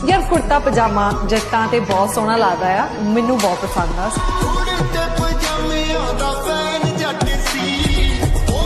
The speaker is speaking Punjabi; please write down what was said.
यार कुर्ता पजामा जट्टां ते बहुत सोहना लगदा आ, मैनू बहुत पसंद आ।